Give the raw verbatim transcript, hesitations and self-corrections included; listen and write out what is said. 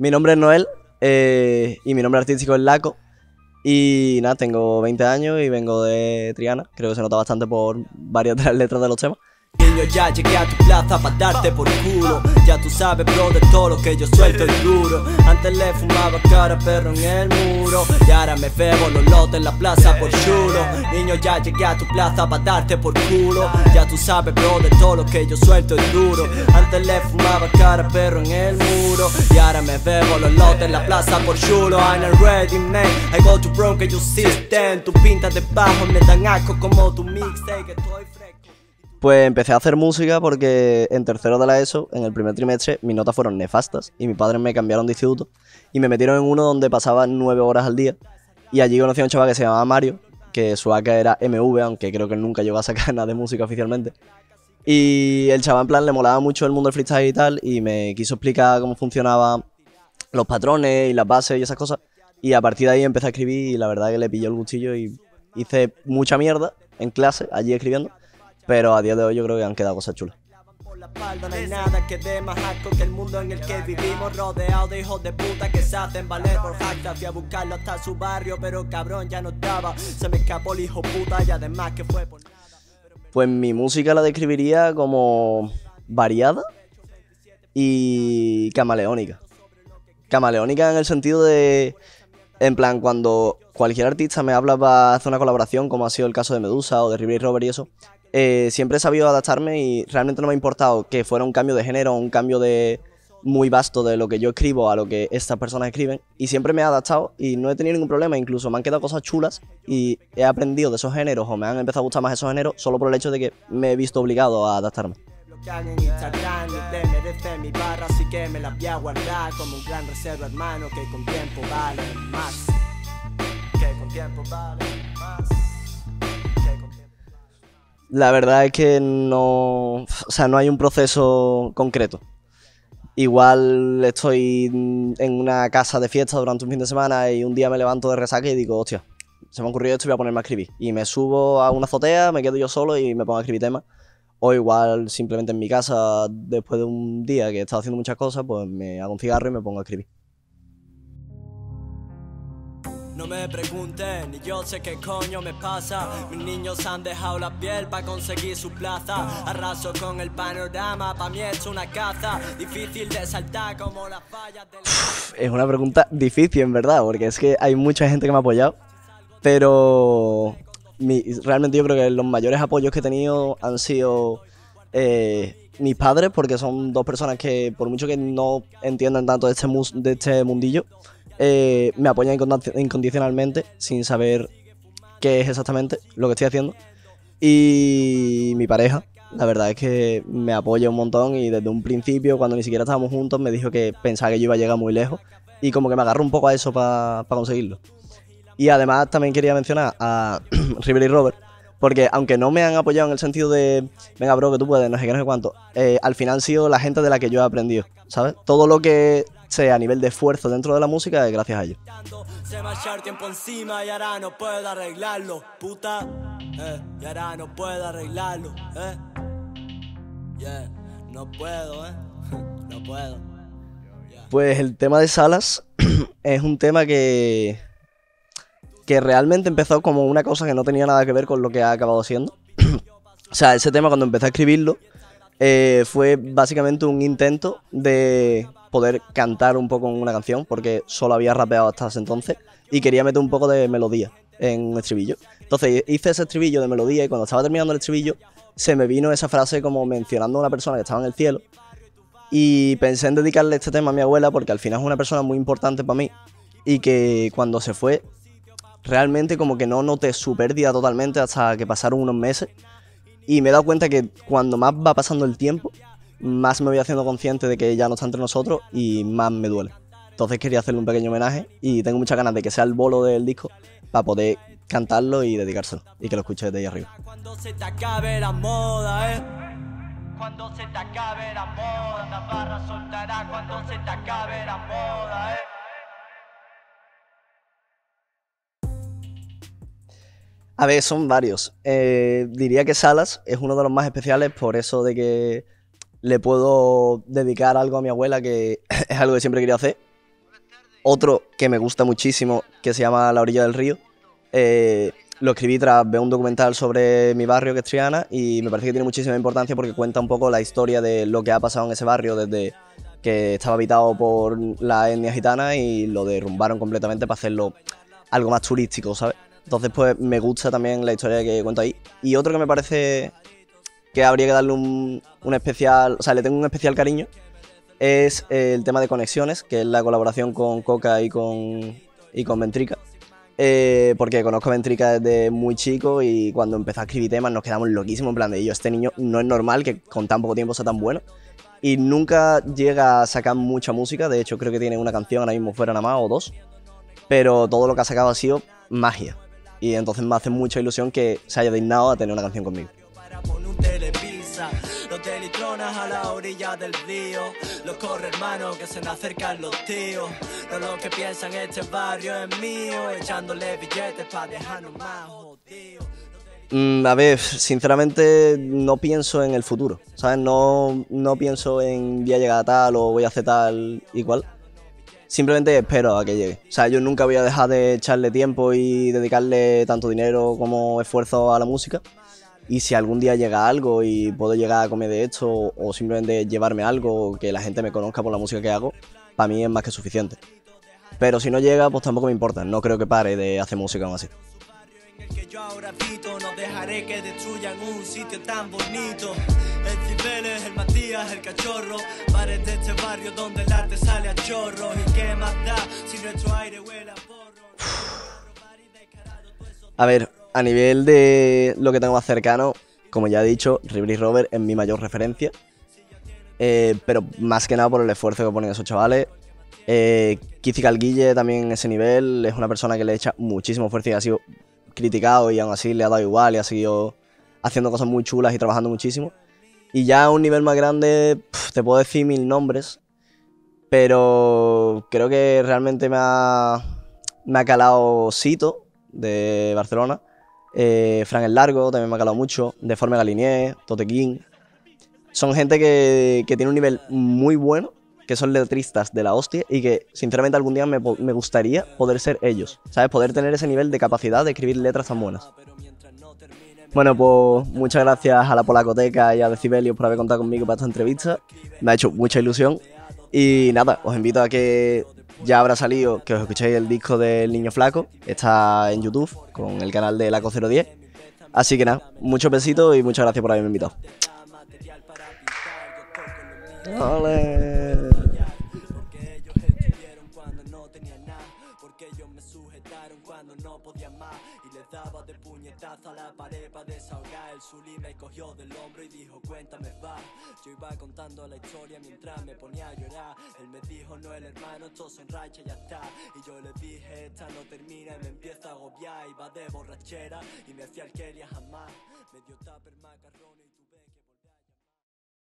Mi nombre es Noel eh, y mi nombre artístico es Laco. Y nada, tengo veinte años y vengo de Triana. Creo que se nota bastante por varias de las letras de los temas. Niño, ya llegué a tu plaza pa' darte por culo. Ya tú sabes, bro, de todo lo que yo suelto es duro. Antes le fumaba cara perro en el muro y ahora me bebo los lotes en la plaza por chulo. Niño, ya llegué a tu plaza pa' darte por culo. Ya tú sabes, bro, de todo lo que yo suelto es duro. Antes le fumaba cara perro en el muro y ahora me bebo los lotes en la plaza por chulo. I'm not ready, man, I go to brown que you system. Tu pintas de bajo me dan asco como tu mixtape que estoy fresco. Pues empecé a hacer música porque en tercero de la ESO, en el primer trimestre, mis notas fueron nefastas y mis padres me cambiaron de instituto y me metieron en uno donde pasaba nueve horas al día. Y allí conocí a un chaval que se llamaba Mario, que su A K era M V, aunque creo que él nunca llegó a sacar nada de música oficialmente. Y el chaval en plan le molaba mucho el mundo del freestyle y tal, y me quiso explicar cómo funcionaban los patrones y las bases y esas cosas. Y a partir de ahí empecé a escribir y la verdad que le pilló el gustillo y hice mucha mierda en clase, allí escribiendo. Pero a día de hoy yo creo que han quedado cosas chulas. No hay nada que dé más asco que el mundo en el que vivimos, rodeado de hijos de puta que se hacen valer por jacta. Fui a buscarlo hasta su barrio, pero cabrón ya no estaba. Se me escapó el hijo puta y además que fue por nada. Pues mi música la describiría como variada y camaleónica. Camaleónica en el sentido de, en plan, cuando cualquier artista me habla para hacer una colaboración, como ha sido el caso de Medusa o de River y Robert y eso, Eh, siempre he sabido adaptarme y realmente no me ha importado que fuera un cambio de género o un cambio de muy vasto de lo que yo escribo a lo que estas personas escriben, y siempre me he adaptado y no he tenido ningún problema. Incluso me han quedado cosas chulas y he aprendido de esos géneros o me han empezado a gustar más esos géneros solo por el hecho de que me he visto obligado a adaptarme. En Instagram y te merece mi barra, así que me la voy a guardar como un gran reserva, hermano, que con tiempo vale más, que con tiempo vale más. La verdad es que no, o sea, no hay un proceso concreto. Igual estoy en una casa de fiesta durante un fin de semana y un día me levanto de resaca y digo, hostia, se me ha ocurrido esto y voy a ponerme a escribir. Y me subo a una azotea, me quedo yo solo y me pongo a escribir temas. O igual simplemente en mi casa, después de un día que he estado haciendo muchas cosas, pues me hago un cigarro y me pongo a escribir. No me pregunten, ni yo sé qué coño me pasa. Mis niños han dejado la piel para conseguir su plaza. Arraso con el panorama, pa' mí es una caza. Difícil de saltar como las fallas del... Es una pregunta difícil, en verdad, porque es que hay mucha gente que me ha apoyado. Pero mi, realmente yo creo que los mayores apoyos que he tenido han sido eh, mis padres, porque son dos personas que, por mucho que no entiendan tanto de este, mus, de este mundillo, Eh, me apoyan incondicionalmente sin saber qué es exactamente lo que estoy haciendo. Y mi pareja, la verdad es que me apoya un montón y desde un principio, cuando ni siquiera estábamos juntos, me dijo que pensaba que yo iba a llegar muy lejos y como que me agarró un poco a eso para pa conseguirlo. Y además también quería mencionar a River y Robert, porque aunque no me han apoyado en el sentido de venga bro, que tú puedes, no sé qué, no sé cuánto, eh, al final han sido la gente de la que yo he aprendido, ¿sabes? Todo lo que sea a nivel de esfuerzo dentro de la música es gracias a ellos. Se va a echar tiempo encima y ahora no puedo arreglarlo, puta, eh, y ahora no puedo arreglarlo, eh, yeah, no puedo, eh, no puedo. Yeah. Pues el tema de Salas es un tema que que realmente empezó como una cosa que no tenía nada que ver con lo que ha acabado siendo. O sea, ese tema cuando empecé a escribirlo eh, fue básicamente un intento de poder cantar un poco en una canción, porque solo había rapeado hasta ese entonces y quería meter un poco de melodía en un estribillo. Entonces hice ese estribillo de melodía y cuando estaba terminando el estribillo se me vino esa frase como mencionando a una persona que estaba en el cielo y pensé en dedicarle este tema a mi abuela porque al final es una persona muy importante para mí y que cuando se fue realmente como que no noté su pérdida totalmente hasta que pasaron unos meses y me he dado cuenta que cuando más va pasando el tiempo más me voy haciendo consciente de que ya no está entre nosotros y más me duele. Entonces quería hacerle un pequeño homenaje y tengo muchas ganas de que sea el bolo del disco para poder cantarlo y dedicárselo y que lo escuche desde ahí arriba. Cuando se te acabe la moda, eh. Cuando se te acabe la moda, la barra soltará cuando se te acabe la moda, eh. A ver, son varios. Eh, diría que Salas es uno de los más especiales por eso de que le puedo dedicar algo a mi abuela, que es algo que siempre quería hacer. Otro que me gusta muchísimo, que se llama La orilla del río, eh, lo escribí tras ver un documental sobre mi barrio, que es Triana, y me parece que tiene muchísima importancia porque cuenta un poco la historia de lo que ha pasado en ese barrio desde que estaba habitado por la etnia gitana y lo derrumbaron completamente para hacerlo algo más turístico, ¿sabes? Entonces, pues me gusta también la historia que cuento ahí. Y otro que me parece que habría que darle un, un especial, o sea, le tengo un especial cariño, es el tema de Conexiones, que es la colaboración con Coca y con, y con Ventrica. Eh, porque conozco a Ventrica desde muy chico y cuando empezó a escribir temas nos quedamos loquísimos en plan de yo, este niño no es normal que con tan poco tiempo sea tan bueno. Y nunca llega a sacar mucha música, de hecho creo que tiene una canción ahora mismo fuera nada más o dos, pero todo lo que ha sacado ha sido magia. Y entonces me hace mucha ilusión que se haya dignado a tener una canción conmigo. Los de litronas a la orilla del río. Los corre hermanos que se me acercan los tíos. No lo que piensan este barrio es mío. Echándole billetes pa' dejarnos más jodidos. Mm, a ver, sinceramente no pienso en el futuro, ¿sabes? No, no pienso en voy a llegar a tal o voy a hacer tal igual. Simplemente espero a que llegue. O sea, yo nunca voy a dejar de echarle tiempo y dedicarle tanto dinero como esfuerzo a la música. Y si algún día llega algo y puedo llegar a comer de esto o simplemente llevarme algo, que la gente me conozca por la música que hago, para mí es más que suficiente. Pero si no llega, pues tampoco me importa. No creo que pare de hacer música aún así. Que yo ahora habito, no dejaré que destruyan un sitio tan bonito. El Cibeles, el Matías, el Cachorro, bares de este barrio donde el arte sale a chorro. ¿Y qué más da si nuestro aire huele a porro? A ver, a nivel de lo que tengo más cercano, como ya he dicho, Ribri Robert es mi mayor referencia. Eh, pero más que nada por el esfuerzo que ponen esos chavales. Eh, Kizi Calguille también en ese nivel, es una persona que le echa muchísimo esfuerzo y ha sido criticado y aún así le ha dado igual y ha seguido haciendo cosas muy chulas y trabajando muchísimo. Y ya a un nivel más grande, pff, te puedo decir mil nombres, pero creo que realmente me ha, me ha calado Sito, de Barcelona, eh, Fran el Largo también me ha calado mucho, Deforme Galinier, Tote King. Son gente que, que tiene un nivel muy bueno, que son letristas de la hostia y que sinceramente algún día me, me gustaría poder ser ellos, ¿sabes? Poder tener ese nivel de capacidad de escribir letras tan buenas. Bueno, pues muchas gracias a la Polacoteca y a Decibelios por haber contado conmigo para esta entrevista. Me ha hecho mucha ilusión. Y nada, os invito a que ya habrá salido, que os escuchéis el disco del Niño Flaco. Está en YouTube con el canal de Laco cero diez. Así que nada, muchos besitos y muchas gracias por haberme invitado. ¡Ole! Cuando no podía más y le daba de puñetazo a la pared para desahogar. El Zuli me cogió del hombro y dijo cuéntame va. Yo iba contando la historia mientras me ponía a llorar. Él me dijo no el hermano, esto se enracha y ya está. Y yo le dije esta no termina y me empieza a agobiar. Iba de borrachera y me hacía el que jamás. Me dio tupper, macarrón y